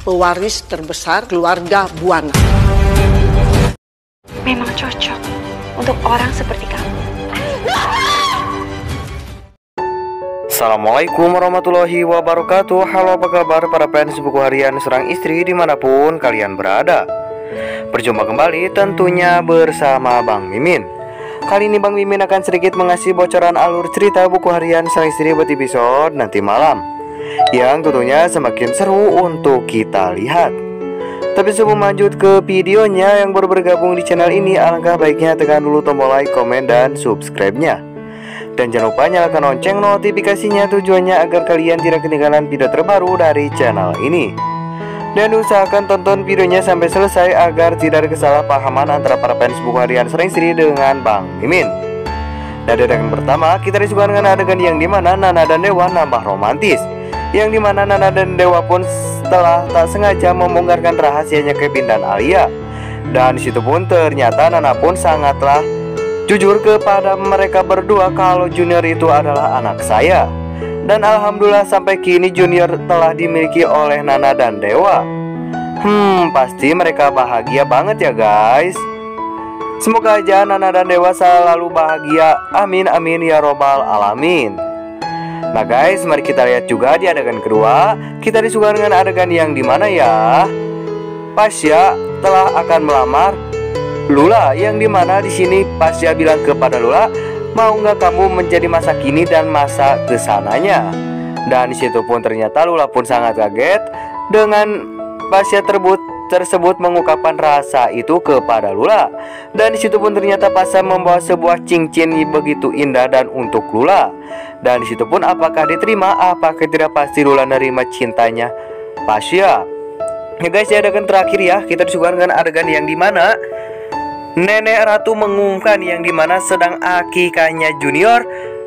pewaris terbesar keluarga Buana. Memang cocok untuk orang seperti kamu. Assalamualaikum warahmatullahi wabarakatuh. Halo, apa kabar para fans buku harian Seorang Istri dimanapun kalian berada. Berjumpa kembali tentunya bersama Bang Mimin. Kali ini Bang Mimin akan sedikit mengasih bocoran alur cerita buku harian Seorang Istri buat episode nanti malam, yang tentunya semakin seru untuk kita lihat. Tapi sebelum lanjut ke videonya, yang baru bergabung di channel ini, alangkah baiknya tekan dulu tombol like, komen, dan subscribe-nya. Dan jangan lupa nyalakan lonceng notifikasinya, tujuannya agar kalian tidak ketinggalan video terbaru dari channel ini. Dan usahakan tonton videonya sampai selesai agar tidak ada kesalahpahaman antara para fans buku harian Seorang Istri dengan Bang Mimin. Dan adegan pertama, kita disuguhkan dengan adegan yang dimana Nana dan Dewa nambah romantis, yang dimana Nana dan Dewa pun setelah tak sengaja membongkarkan rahasianya Kevin dan Alia. Dan disitu pun ternyata Nana pun sangatlah jujur kepada mereka berdua kalau Junior itu adalah anak saya. Dan alhamdulillah sampai kini Junior telah dimiliki oleh Nana dan Dewa. Pasti mereka bahagia banget ya guys. Semoga aja Nana dan Dewa selalu bahagia. Amin amin ya robbal alamin. Nah guys, mari kita lihat juga di adegan kedua. Kita disuguhkan dengan adegan yang dimana ya Pasya telah akan melamar Lula, yang dimana di sini Pasya bilang kepada Lula, mau nggak kamu menjadi masa kini dan masa kesananya. Dan disitu pun ternyata Lula pun sangat kaget dengan Pasya tersebut mengungkapkan rasa itu kepada Lula. Dan disitu pun ternyata Pasya membawa sebuah cincin begitu indah dan untuk Lula. Dan disitu pun apakah diterima, apakah tidak, pasti Lula nerima cintanya Pasya. Ya guys, ya adegan terakhir ya, kita disuguhkan dengan adegan yang dimana Nenek Ratu mengumumkan yang dimana sedang akikahnya Junior.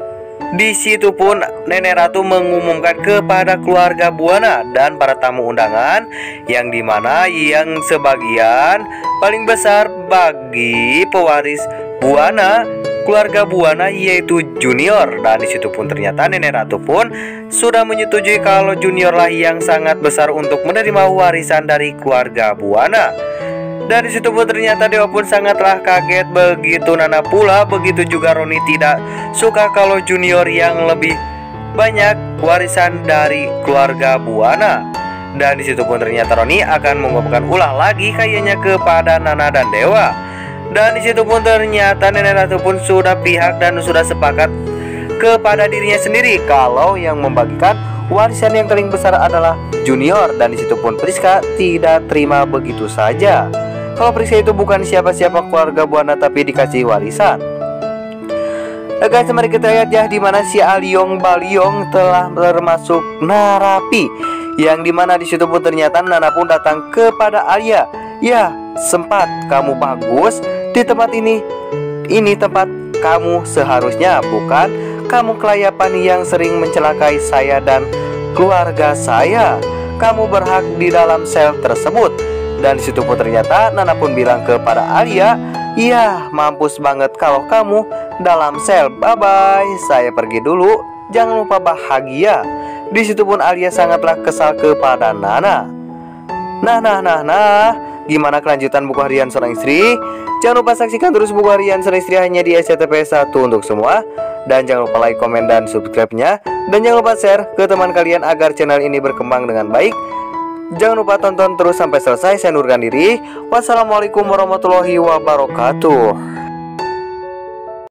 Di situ pun Nenek Ratu mengumumkan kepada keluarga Buana dan para tamu undangan, yang dimana yang sebagian paling besar bagi pewaris Buana, keluarga Buana, yaitu Junior. Dan disitu pun ternyata Nenek Ratu pun sudah menyetujui kalau Junior lah yang sangat besar untuk menerima warisan dari keluarga Buana. Dan disitu pun ternyata Dewa pun sangatlah kaget, begitu Nana pula, begitu juga Roni tidak suka kalau Junior yang lebih banyak warisan dari keluarga Buana. Dan disitu pun ternyata Roni akan mengungkapkan ulah lagi kayaknya kepada Nana dan Dewa. Dan disitu pun ternyata Nenek Ratu pun sudah pihak dan sudah sepakat kepada dirinya sendiri kalau yang membagikan warisan yang paling besar adalah Junior. Dan disitu pun Priska tidak terima begitu saja kalau Priska itu bukan siapa-siapa keluarga Buana tapi dikasih warisan. Nah guys, mari kita lihat ya dimana si Aliong Baliong telah termasuk Narapi, yang dimana disitu pun ternyata Nana pun datang kepada Alia. Ya, sempat kamu bagus di tempat ini tempat kamu seharusnya, bukan kamu kelayapan yang sering mencelakai saya dan keluarga saya. Kamu berhak di dalam sel tersebut. Dan disitu pun ternyata Nana pun bilang kepada Alia, iya mampus banget kalau kamu dalam sel, bye bye, saya pergi dulu, jangan lupa bahagia. Disitu pun Alia sangatlah kesal kepada Nana. Nah, gimana kelanjutan buku harian Seorang Istri? Jangan lupa saksikan terus buku harian Seorang Istri hanya di SCTV 1 untuk semua. Dan jangan lupa like, komen, dan subscribe-nya. Dan jangan lupa share ke teman kalian agar channel ini berkembang dengan baik. Jangan lupa tonton terus sampai selesai. Saya undurkan diri. Wassalamualaikum warahmatullahi wabarakatuh.